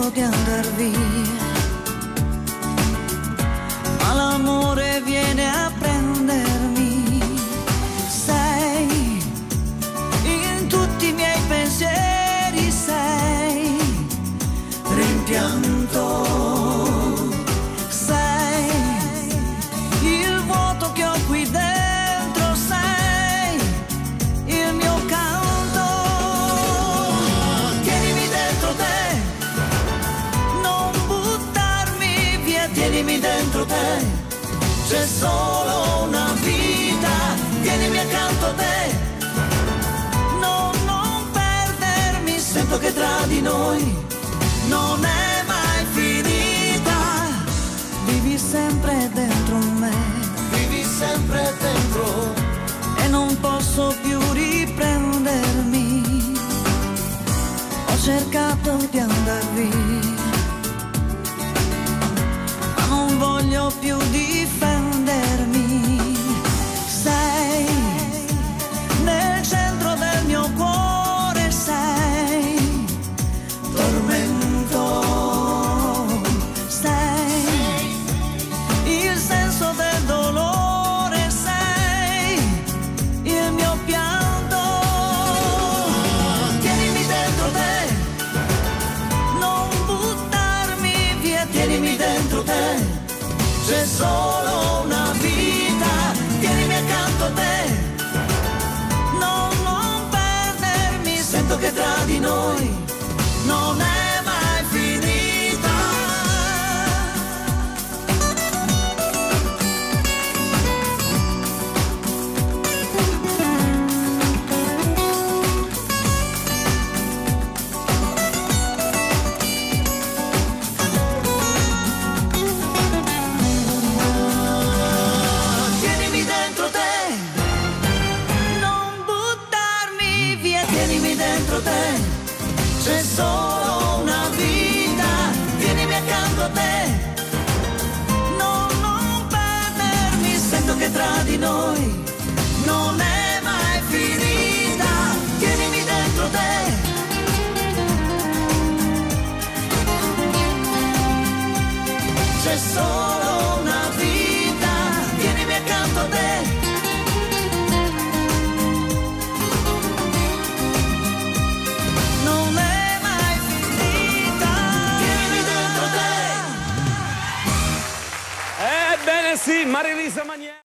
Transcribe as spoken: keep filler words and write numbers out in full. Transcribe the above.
di andar via, ma l'amore viene a prendermi. Sei in tutti i miei pensieri, sei rimpianto, sei il vuoto che ho qui dentro, sei il mio canto. Tienimi dentro te, non buttarmi via, tienimi dentro te, c'è solo una vita, tienimi accanto a te, no, non perdermi, sento che tra di noi non è mai finita, vivi sempre dentro me, Vivi sempre dentro. e non posso più riprendermi. Ho cercato di andar via, ma non voglio più difendermi. Sei nel centro del mio cuore, sei tormento, sei il senso del dolore, sei il mio pianto. Tienimi dentro te, non buttarmi via, tienimi dentro te, c'è solo una vita, tienimi accanto a te, no, non perdermi, sento che tra di noi non è mai finita. Tienimi dentro te, non buttarmi via, tienimi dentro te, c'è solo una vita, tienimi accanto a te, no, non perdermi, sento che tra di noi non è mai finita, tienimi dentro te, c'è solo una vita, tienimi accanto a te, non è mai finita, tienimi dentro te. Ebbene sì, Marilisa Manieri.